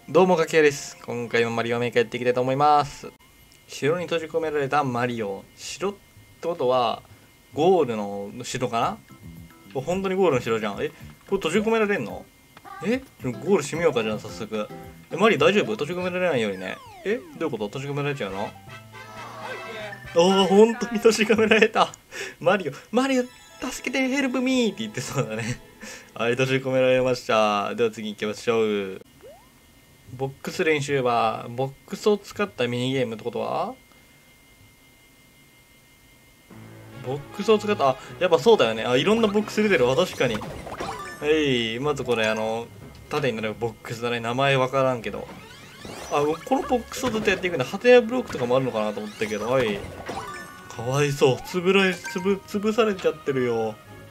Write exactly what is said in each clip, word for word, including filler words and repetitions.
どうも、かきやです。今回もマリオメーカーやっていきたいと思います。城に閉じ込められたマリオ。城ってことは、ゴールの城かな。本当にゴールの城じゃん。え、これ閉じ込められんの？えゴール閉めようかじゃん、早速。え、マリオ大丈夫？閉じ込められないようにね。えどういうこと？閉じ込められちゃうの？おお、本当に閉じ込められた。マリオ、マリオ、助けて、ヘルプミーって言ってそうだね。はい、閉じ込められました。では次行きましょう。ボックス練習は、ボックスを使ったミニゲームってことは、ボックスを使った、あ、やっぱそうだよね。あ、いろんなボックス出てるわ、確かに。はい、まずこれ、あの、縦になるボックスだね。名前わからんけど。あ、このボックスをずっとやっていくんだ。ハテナブロックとかもあるのかなと思ったけど、はい。かわいそう。つぶらい、つぶ、潰されちゃってるよ。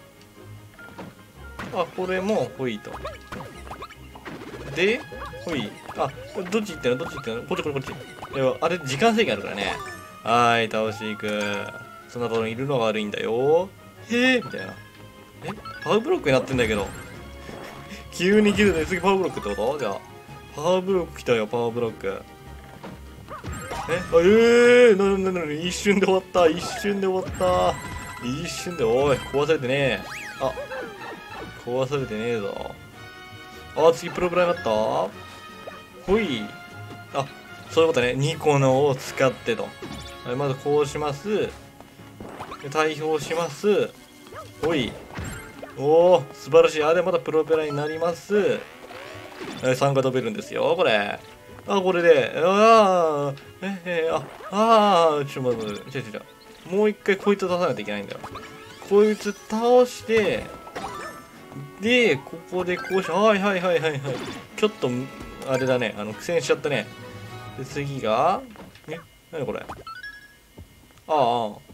あ、これも、ほいと。で、ほい。あ、どっち行ってんの？どっち行ってんの？こっちこっちこっち。いや、あれ、時間制限あるからね。はーい、倒していく。そんなところにいるのが悪いんだよ。へえみたいな。えパワーブロックになってんだけど。急に来るね。次パワーブロックってこと？じゃあ。パワーブロック来たよ、パワーブロック。えあ、えー、な、な、な、一瞬で終わった。一瞬で終わった。一瞬で、おい、壊されてねえ。あ、壊されてねえぞ。あ、次プロペラになった？ほい。あ、そういうことね。にこのを使ってと。はい、まずこうします。対応します。ほい。おー、素晴らしい。あ、で、またプロペラになります。はい、さんが飛べるんですよ、これ。あ、これで。ああ、え、え、あ、ああ、ちょっと待って、ちょちょちょ。もう一回こいつ出さないといけないんだよ。こいつ倒して、で、ここでこうし、はいはいはいはいはい。ちょっと、あれだね、あの、苦戦しちゃったね。で、次が、え、なにこれ。ああ、はい。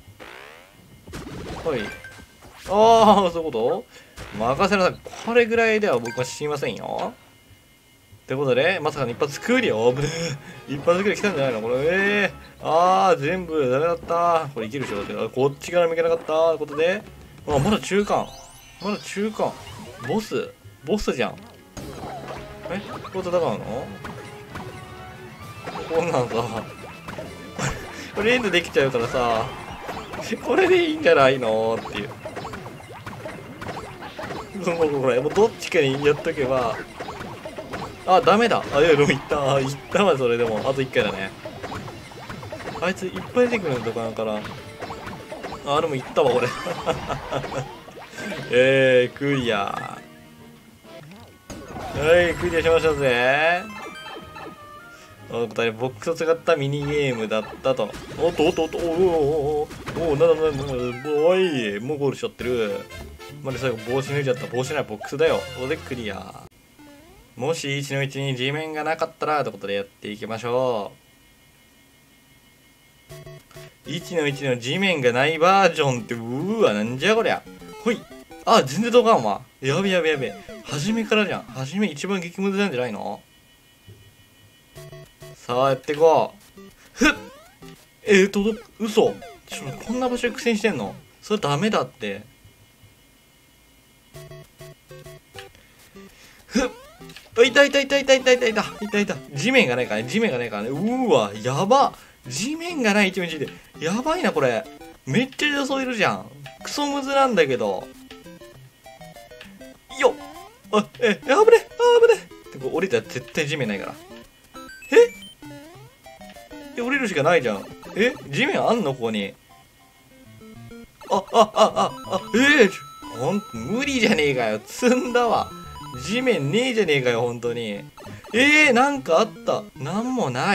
ああ、そういうこと任せなさい。これぐらいでは僕は知りませんよ。ってことで、まさかの一発クリア。危ねえ。一発クリア来たんじゃないのこれ。ええー、ああ、全部ダメだった。これいけるでしょ。だってこっちから向けなかった。ってことで、あ、まだ中間。まだ中間。ボスボスじゃん。えこれ戦うのこんなんさ。これエンドできちゃうからさ。これでいいんじゃないのっていう。そのこれ、もうどっちかにやっとけば。あ、ダメだ。あ、いや、でもいった。いったわ、それでも。あといっかいだね。あいついっぱい出てくるのとかだから。あ、でもいったわ、俺。えー、クリア。はい、クリアしましたぜ。お二人、ボックスを使ったミニゲームだったと。おっとおっとおっと、おおおおおお、なんだなんだなんだ、おい、もうゴールしちゃってる。まで最後帽子脱いじゃった。帽子ないボックスだよ。ここでクリア。もしいちのいちに地面がなかったらということでやっていきましょう。いちのいちの地面がないバージョンって、うーわ、なんじゃこりゃ。ほい。あ、全然どかんわ。やべやべやべ。初めからじゃん。初め一番激ムズなんじゃないの？さあ、やっていこう。ふっえーと、嘘。ちょ、こんな場所で苦戦してんの？それダメだって。ふっいたいたいたいたいたいたいたいたいた。地面がないからね。地面がないからね。うーわ、やば。地面がないいちのいちで。やばいな、これ。めっちゃ予想いるじゃん。クソムズなんだけど。よっあ、え、危ねあぶねってこう降りたら絶対地面ないから。ええ、降りるしかないじゃん。え地面あんのここに。あ、あ、あ、あ、あ、ええー、ほんと、無理じゃねえかよ。積んだわ。地面ねえじゃねえかよ、ほんとに。ええー、なんかあった。なんもない。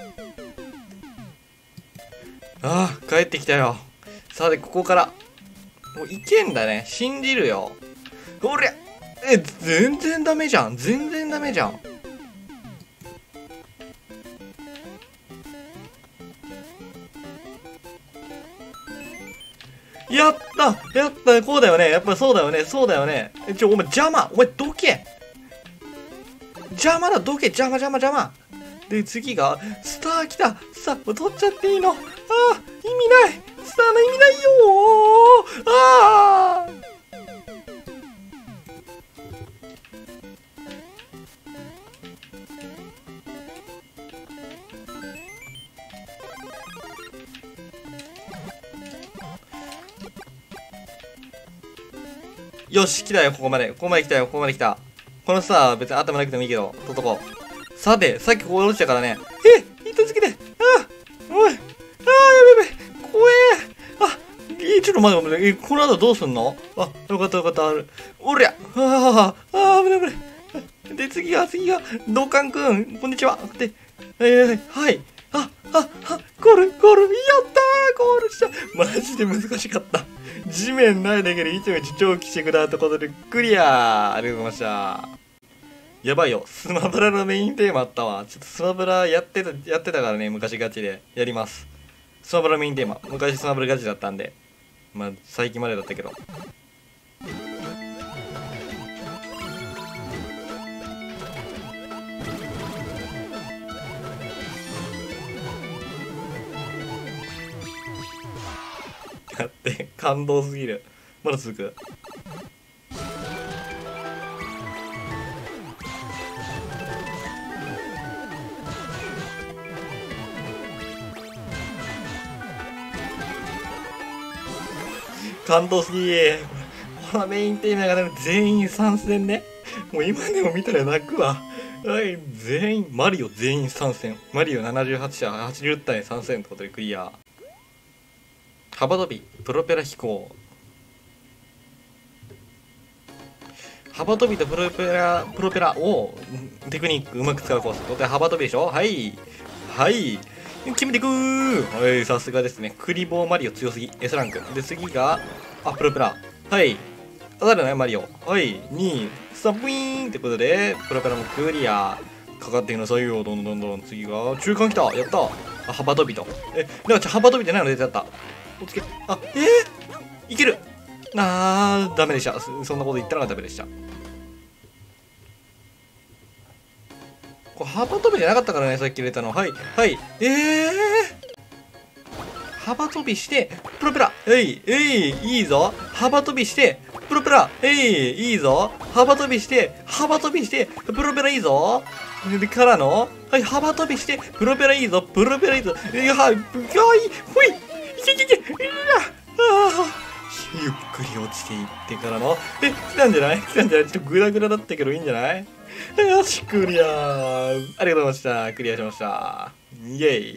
ああ、帰ってきたよ。さて、ここから。もういけんだね。信じるよ。ほりゃえ、全然ダメじゃん。全然ダメじゃん。やったやったこうだよね。やっぱそうだよね。そうだよね。え、ちょ、お前邪魔お前どけ邪魔だどけ邪魔邪魔邪魔で、次が、スター来たさあ、取っちゃっていいのああ、意味ないスターの意味ないよーああよし、来たよ、ここまで。ここまで来たよ、ここまで来た。このさ、別に頭なくてもいいけど、取っとこう。さて、さっきここ落ちたからね。え糸つけて。あおい。あー、やべやべ。怖え。あ、え、ちょっと待って待って。え、この後どうすんの？あ、よかったよかった。おりゃ。ああ、ああ、危ない危ない。で、次が、次が、ドカンくん、こんにちは。で、えー、はい。あ、あ、あ、ゴール、ゴール、やったー、ゴールした。マジで難しかった。地面ないだけでいちいち超鬼畜だってことでクリアー。ありがとうございました。やばいよ。スマブラのメインテーマあったわ。ちょっとスマブラやってた、やってたからね、昔ガチで。やります。スマブラメインテーマ。昔スマブラガチだったんで。まあ、最近までだったけど。やって感動すぎる。まだ続く。感動すぎー。ほら、メインテーマがね、全員参戦ね。もう今でも見たら泣くわ。はい、全員、マリオ全員参戦。マリオななじゅうはち社、はちじゅったい参戦ってことでクリア。幅跳び、プロペラ飛行。幅跳びとプロペラ、プロペラをテクニックうまく使うコース。これ幅跳びでしょ？はい。はい。決めていくー。はい、さすがですね。クリボーマリオ強すぎ。S ランク。で、次が、あ、プロペラ。はい。当たるね、マリオ。はい。に、さん、ブイーンってことで、プロペラもクリア。かかってきなさいよ。どんどんどんどん。次が、中間来た。やった。あ、幅跳びと。え、なんか幅跳びじゃないの出てあった。おつけ、あ、えー、いける。あー、ダメでした。そんなこと言ったらダメでした。これ幅跳びじゃなかったからね、さっき入れたの。はい、はい、えー、幅跳びして、プロペラ、えい、えい、いいぞ。幅跳びして、プロペラ、えい、いいぞ。幅跳びして、幅跳びして、プロペラいいぞ。で、からの、はい、幅跳びして、プロペラいいぞ、プロペラいいぞ。いや、はい、ほい、ほい、いけいけいけ、いや、あゆっくり落ちていってからの、え、来たんじゃない来たんじゃないちょっとグラグラだったけどいいんじゃないよし、クリアー。ありがとうございました。クリアしました。イェイ。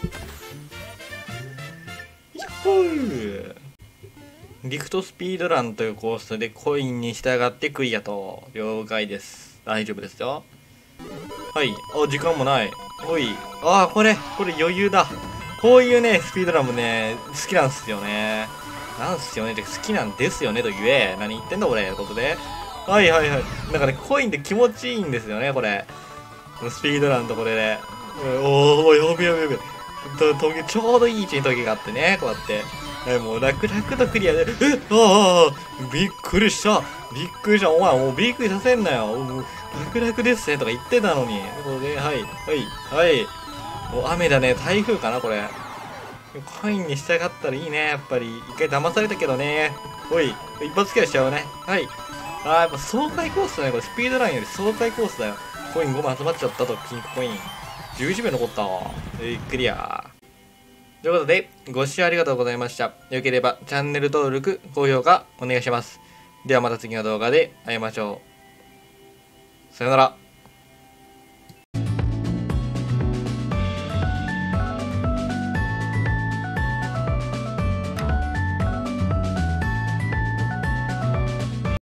やっほー。リフトスピードランというコースでコインに従ってクリアと。了解です。大丈夫ですよ。はい。あ、時間もない。おい。あー、これ、これ余裕だ。こういうね、スピードランもね、好きなんすよね。なんすよねって好きなんですよねと言え。何言ってんだ俺。ということで。はいはいはい。なんかね、コインって気持ちいいんですよね、これ。スピードランとこれで。おー、やべやべやべ。と、とちょうどいい位置に時があってね、こうやって。え、もう楽々とクリアで、えああびっくりしたびっくりしたお前もうびっくりさせんなよもう楽々ですねとか言ってたのに。ということで、はい、はい、はい。もう雨だね、台風かな、これ。コインに従ったらいいね、やっぱり。一回騙されたけどね。おい、一発クリアしちゃうね。はい。あー、やっぱ爽快コースだね、これ。スピードランより爽快コースだよ。コインごまん集まっちゃったと、ピンクコイン。じゅういちびょう残ったわ。えー、クリア。ということで、ご視聴ありがとうございました。よければチャンネル登録、高評価お願いします。ではまた次の動画で会いましょう。さよなら。